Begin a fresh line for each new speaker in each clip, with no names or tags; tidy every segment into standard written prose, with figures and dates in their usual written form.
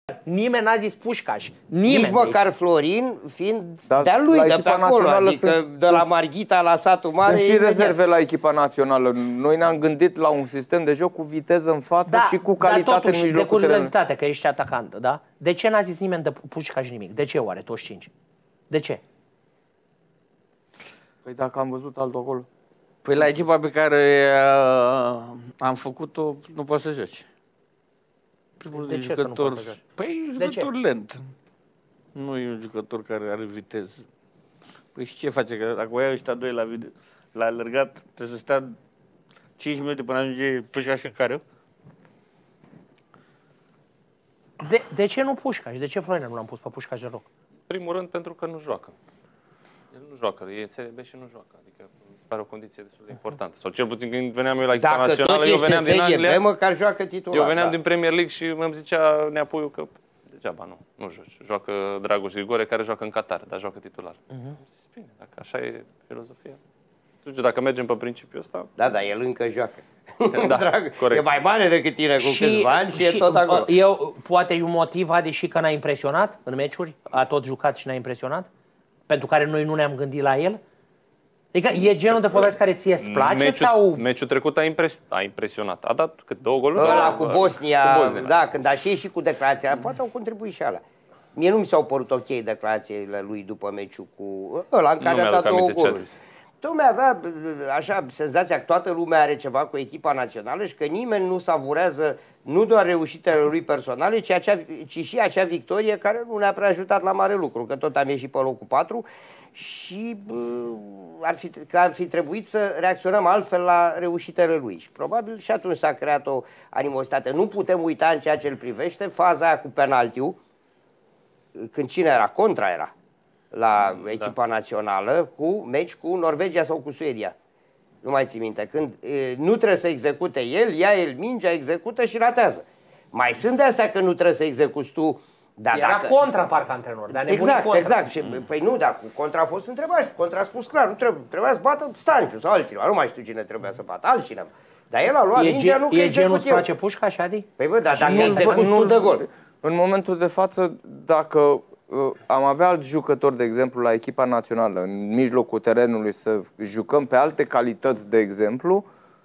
Nimeni n-a zis Pușcaș. Nimeni.
Nici măcar Florin, fiind de-a lui,
la
de pe
echipa
acolo.
națională
Adică de la Marghita la satul mare.
Sunt și rezerve la echipa națională. Noi ne-am gândit la un sistem de joc cu viteză în față și cu calitate în mijlocul terenului.
De curiozitate, că ești atacant, da? De ce n-a zis nimeni de Pușcaș nimic? De ce oare toți 5? De ce?
Păi dacă am văzut altul acolo.
Păi la echipa pe care am făcut-o, nu poți să joci. Primul
De ce
jucător,
să nu poți să joci?
Păi jucător lent. Nu e un jucător care are viteză. Păi și ce face? Că dacă o ia ăștia doi la alergat, trebuie să stea 5 minute până ajunge Pușcaș în care?
De ce nu Pușcaș? De ce Florin nu l-am pus pe Pușcaș deloc?
În primul rând pentru că nu joacă. El nu joacă, e Serie B și nu joacă. Adică mi se pare o condiție destul de importantă. Sau cel puțin când veneam eu la echipa națională, eu veneam din Anglia.
Măcar joacă titular.
Eu veneam din Premier League și îmi zicea Neapuiu că degeaba nu joci. Joacă Dragoș Grigore care joacă în Qatar, dar joacă titular. Zis, bine, dacă așa e filozofia. Atunci, dacă mergem pe principiul ăsta...
Da, dar el încă joacă.
Da, corect.
E mai mare decât tine cu câțiva ani și e tot acolo.
Poate un motiv a deși că n-a impresionat în meciuri? A tot jucat și n-a impresionat? Pentru care noi nu ne-am gândit la el? Adică e genul de fotbalist care ție îți place sau...
Meciul trecut a impresionat. A dat cât 2 goluri?
Ăla cu Bosnia, da, când a și cu declarația, poate au contribuit și alea. Mie nu mi s-au părut ok declarațiile lui după meciul cu ăla în care a dat 2 goluri. Lumea avea așa senzația că toată lumea are ceva cu echipa națională și că nimeni nu savurează nu doar reușitele lui personale, ci și acea victorie care nu ne-a prea ajutat la mare lucru, că tot am ieșit pe locul 4 și ar fi trebuit să reacționăm altfel la reușitele lui. Și probabil și atunci s-a creat o animositate. Nu putem uita în ceea ce îl privește faza aia cu penaltiul, când cine era? Contra era la echipa națională, cu meci cu Norvegia sau cu Suedia. Nu mai țin minte. Când nu trebuie să execute el, ia el mingea, execută și ratează. Mai sunt de astea că nu trebuie să execuți tu. Dar
era contra parcă antrenor. Dar
exact. Și, păi nu, dar cu contra a fost întrebat și contra a spus clar. Nu trebuia să bată Stanciu sau altcineva. Nu mai știu cine trebuia să bată, altcineva. Dar el a luat mingea, nu că
e genul îți place Pușcaș, Adi?
Păi bă, dar dacă execuți tu de gol.
În momentul de față, dacă am avea alți jucători, de exemplu, la echipa națională, în mijlocul terenului, să jucăm pe alte calități, de exemplu,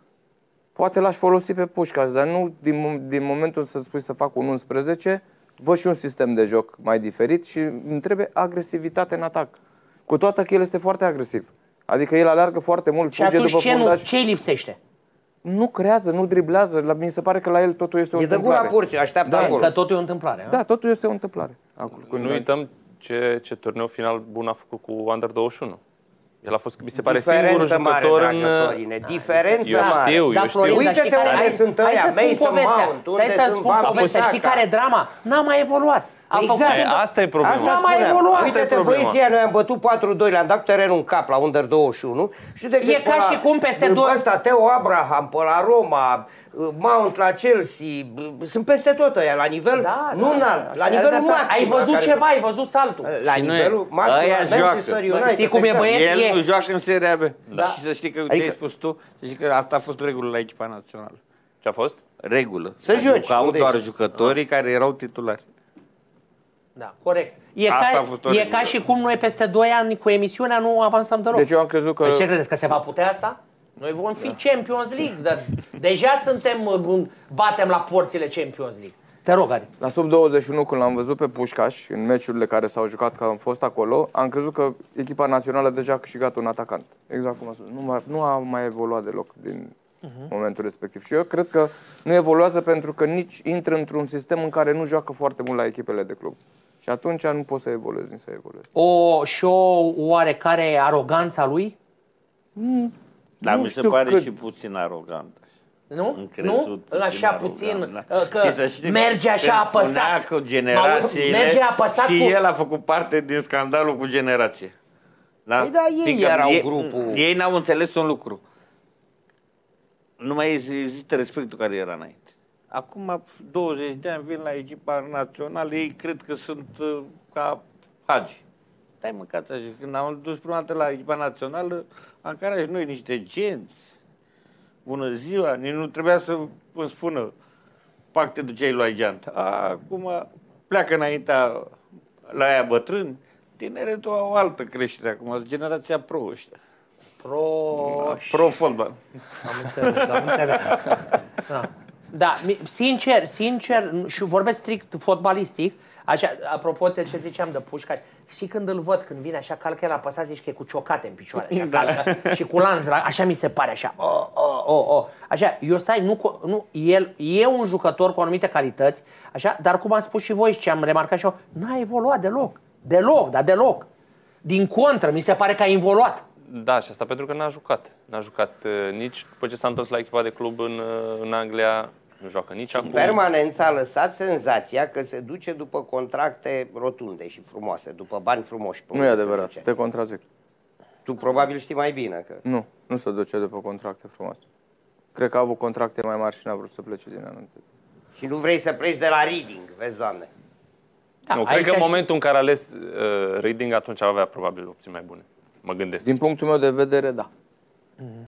poate l-aș folosi pe Pușcaș, dar nu din momentul să spui să fac un 11, văd și un sistem de joc mai diferit și îmi trebuie agresivitate în atac. Cu toate că el este foarte agresiv. Adică el aleargă foarte mult, fuge după fundaj.
Ce îi lipsește?
Nu creează, nu driblează. Mi se pare că la el totul este o întâmplare.
E de gura porții, așteaptă acolo.
Că totul e o întâmplare.
Da, totul este o întâmplare.
Nu uităm ce turneu final bun a făcut cu Under 21. El a fost, mi se pare, singurul jucător în...
Diferență mare.
Eu știu.
Uite-te unde sunt ăia, Mason Mount, unde sunt Van Bissaka.
Știi care e drama? N-a mai evoluat.
Asta e problema.
N-a mai evoluat.
Uite-te, băieții, noi am bătut 4-2, le-am dat terenul în cap la Under 21.
E ca și cum peste 2...
Ăsta, Theo Abraham, pe la Roma, Mount la Chelsea, sunt peste tot ăia, la nivel nu înalt, la nivelul maxim.
Ai văzut ceva, ai văzut saltul.
La nivelul maxim, Manchester United.
Știi cum e, băieți?
El nu joacă în Serie B. Și să știi că ce ai spus tu, să știi că asta a fost regulă la echipa națională.
Ce a fost?
Regulă.
Să joci.
Jucau doar jucătorii care erau titulari.
Da, corect. E ca și cum noi peste 2 ani cu emisiunea nu avansăm deloc.
Deci eu am crezut că...
Păi ce credeți, că se va putea asta? Noi vom fi Champions League, dar deja batem la porțile Champions League. Te rog, Adi.
La sub 21, când l-am văzut pe Pușcaș, în meciurile care s-au jucat, că am fost acolo, am crezut că echipa națională deja a câștigat un atacant. Exact cum a spus. Nu a mai evoluat deloc din momentul respectiv. Și eu cred că nu evoluează pentru că nici intră într-un sistem în care nu joacă foarte mult la echipele de club. Și atunci nu poți să evoluezi, nici să evoluezi.
Și o oarecare aroganța lui?
Dar mi se pare și puțin arogant.
Nu? Nu? Așa puțin, că merge așa apăsat.
Cu generațiile
merge apăsat
și el a făcut parte din scandalul cu generație. Da?
Păi da, ei erau grupul.
Ei n-au înțeles un lucru. Nu mai există respectul care era înainte. Acum 20 de ani vin la echipa națională, ei cred că sunt ca Hagi. Stai mâncați așa, când am dus prima dată la echipa națională, am carat și noi niște genți. Bună ziua, nici nu trebuia să îmi spună, pac, te duceai lui geanta. Acum pleacă înaintea la aia bătrâni, tineretul au o altă creștere acum, generația pro ăștia. Pro fotbal.
Am înțeles. Da, sincer, și vorbesc strict fotbalistic, așa, apropo de ce ziceam de Pușcari, și când îl văd, când vine așa, calcă el apăsat, zici că e cu ciocate în picioare, așa, calcă, și cu lanț, așa mi se pare, așa, așa, eu stai, nu, el e un jucător cu anumite calități, așa, dar cum am spus și voi și ce am remarcat și eu, n-a evoluat deloc. Din contră, mi se pare că a evoluat.
Da, și asta pentru că n-a jucat. N-a jucat nici după ce s-a întors la echipa de club în Anglia, nu joacă nici acum.
Permanența a lăsat senzația că se duce după contracte rotunde și frumoase, după bani frumoși.
Nu e adevărat, te contrazic.
Tu probabil știi mai bine că...
Nu se duce după contracte frumoase. Cred că a avut contracte mai mari și n-a vrut să plece din anul.
Și nu vrei să pleci de la Reading, vezi, Doamne.
Da, nu, cred că în momentul în care a ales Reading, atunci avea probabil opțiuni mai bune. Mă gândesc.
Din punctul meu de vedere, da.